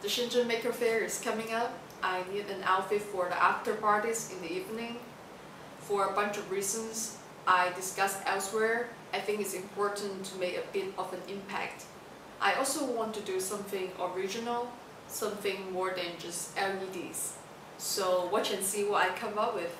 The Shenzhen Maker Faire is coming up. I need an outfit for the after parties in the evening. For a bunch of reasons I discussed elsewhere, I think it's important to make a bit of an impact. I also want to do something original, something more than just LEDs. So watch and see what I come up with.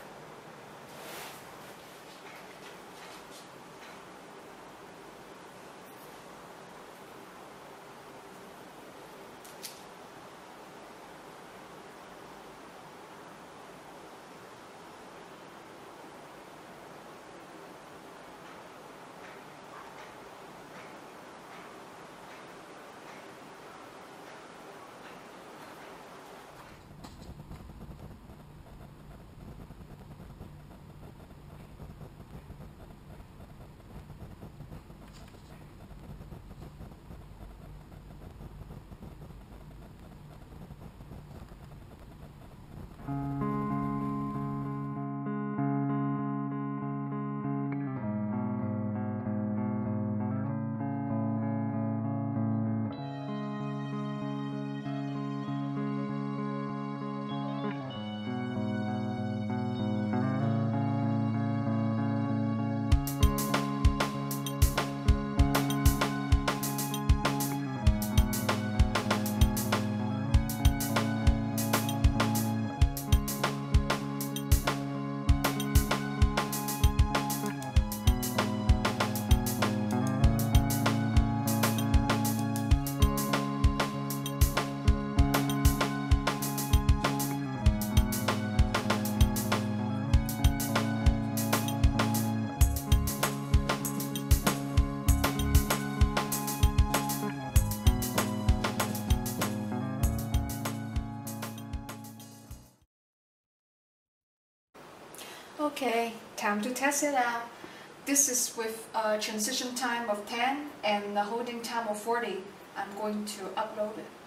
Okay, time to test it out. This is with a transition time of 10 and a holding time of 40. I'm going to upload it.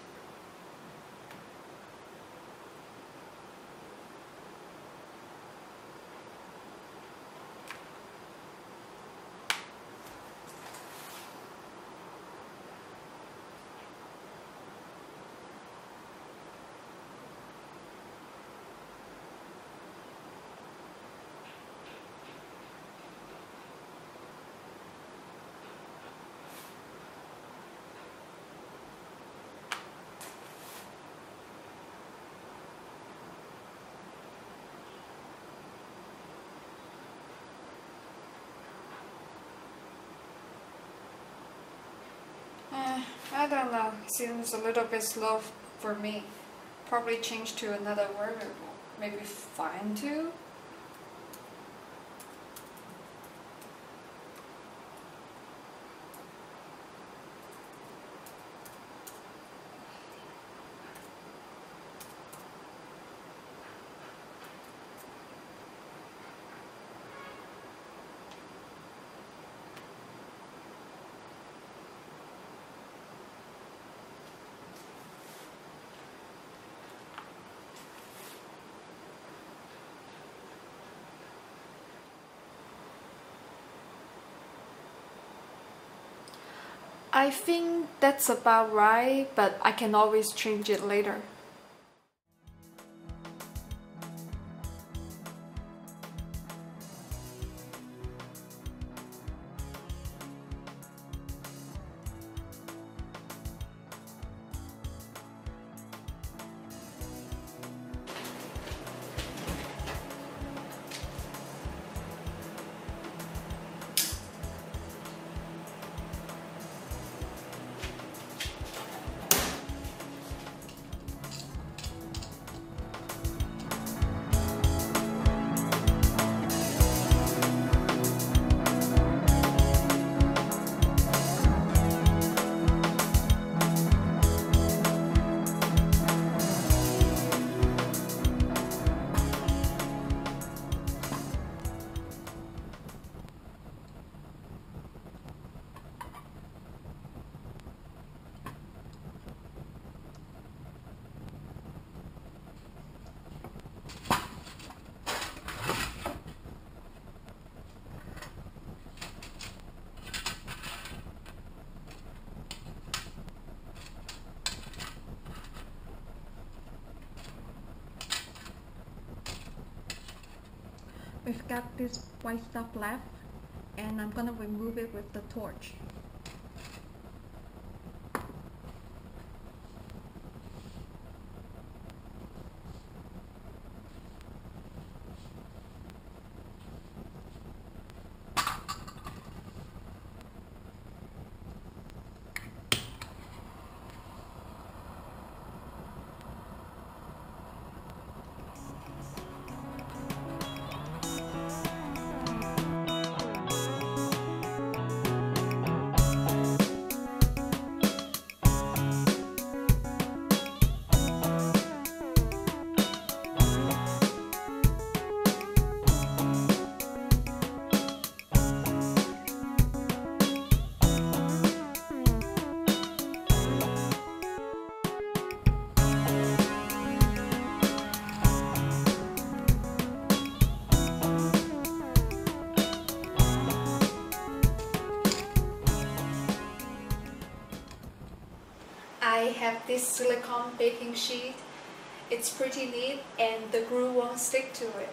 I don't know, it seems a little bit slow for me. Probably change to another wearable, maybe fine too? I think that's about right, but I can always change it later. It's got this white stuff left, and I'm gonna remove it with the torch. I have this silicone baking sheet. It's pretty neat and the glue won't stick to it.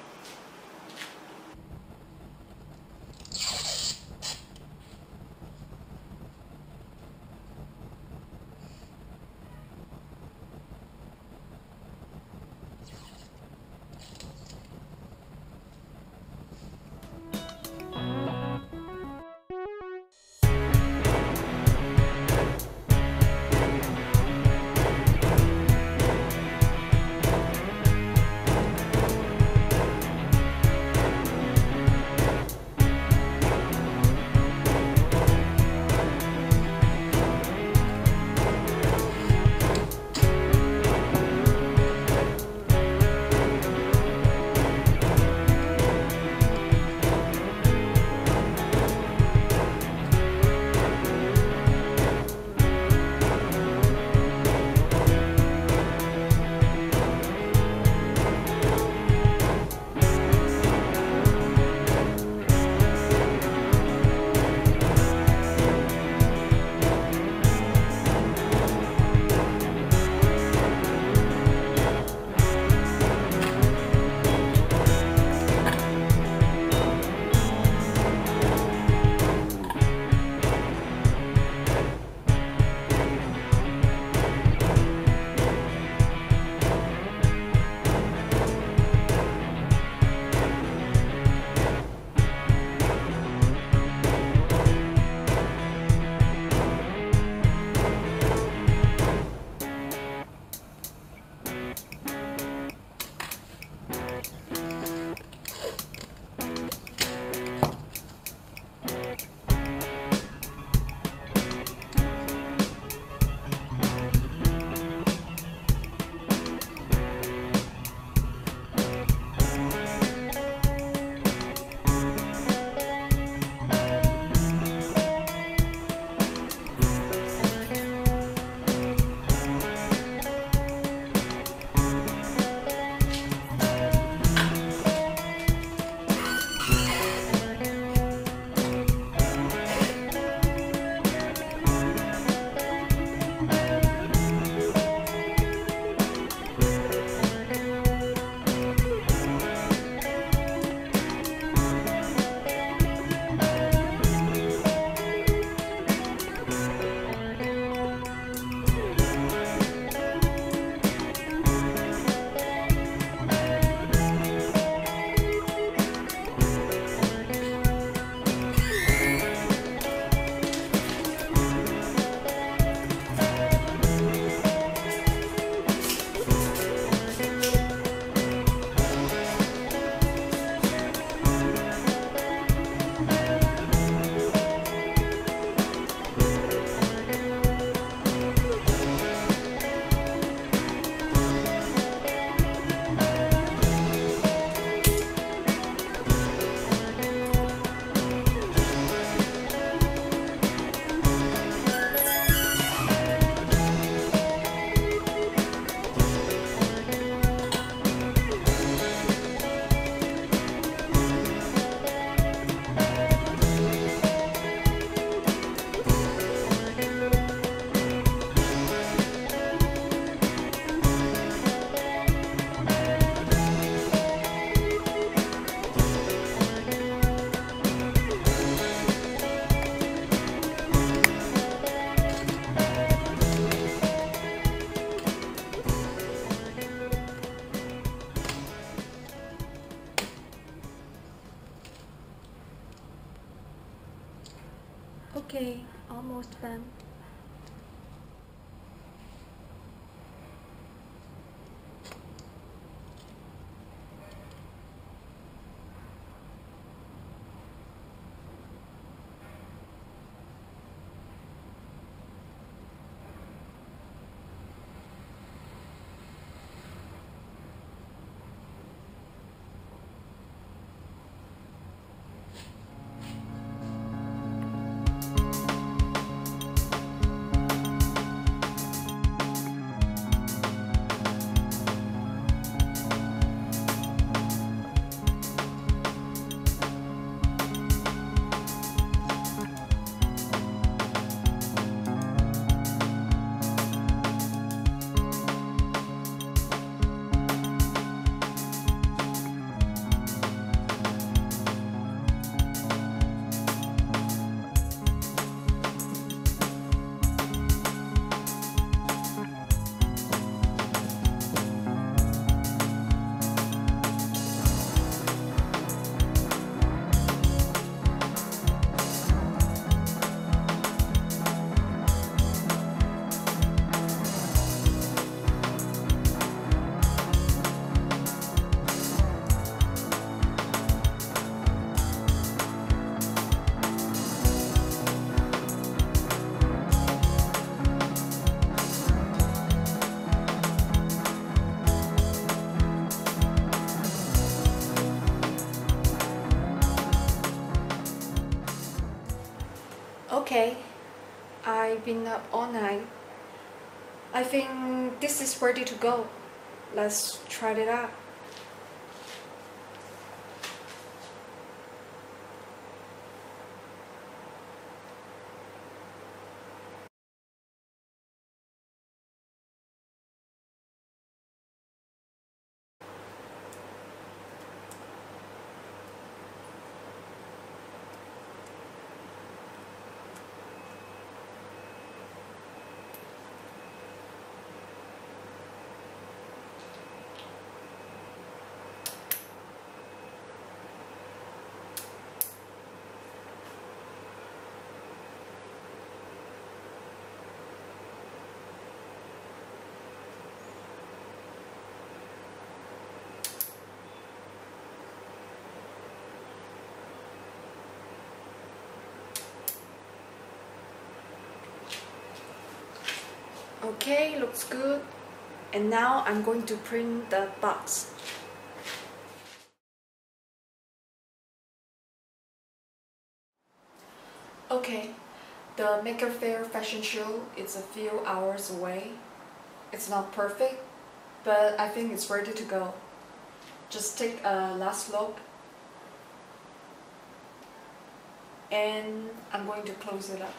them. Okay, I've been up all night. I think this is ready to go. Let's try it out. Okay, looks good. And now I'm going to print the box. Okay, the Maker Faire fashion show is a few hours away. It's not perfect, but I think it's ready to go. Just take a last look. And I'm going to close it up.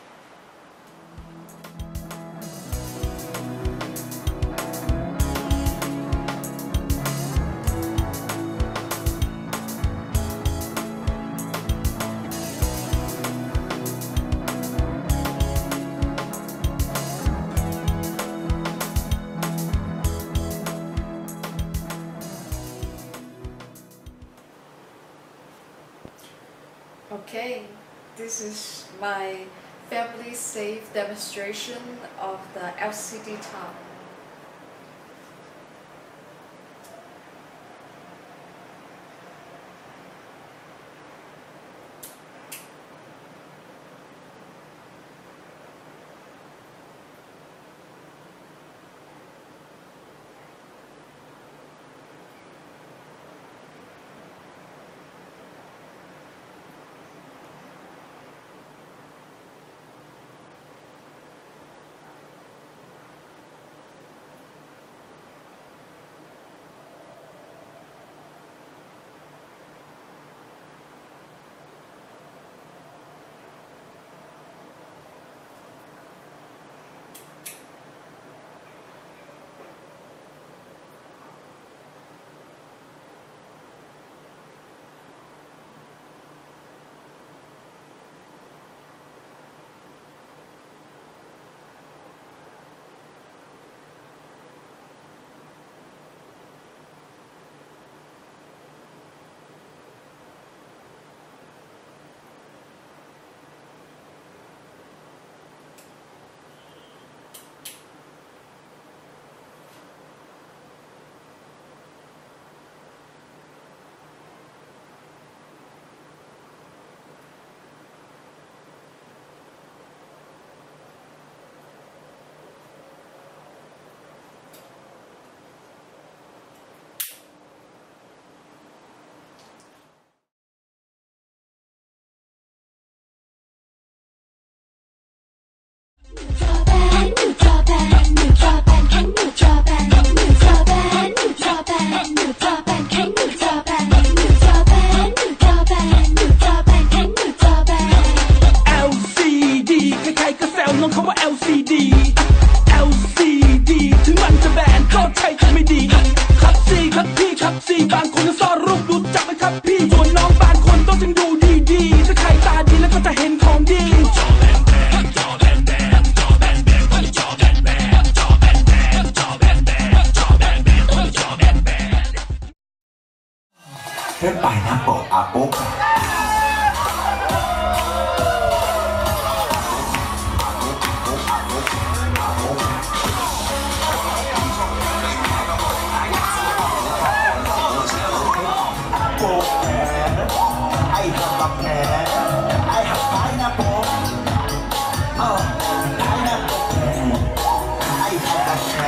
Okay, this is my family safe demonstration of the LCD top. ไม่ดีครับซี่ครับพี่ครับซี่บางคนก็ซ่อนรูปรู้จักไหมครับพี่ส่วนน้องบางคนต้องจึงดูดีๆถ้าใครตาดีแล้วก็จะเห็นของดีเลื่อนไปนะโปะอาโป๊กไอ้หักบักแผลไอ้หักท้ายนะโป๊กท้ายนะโป๊กไอ้หักบักแผล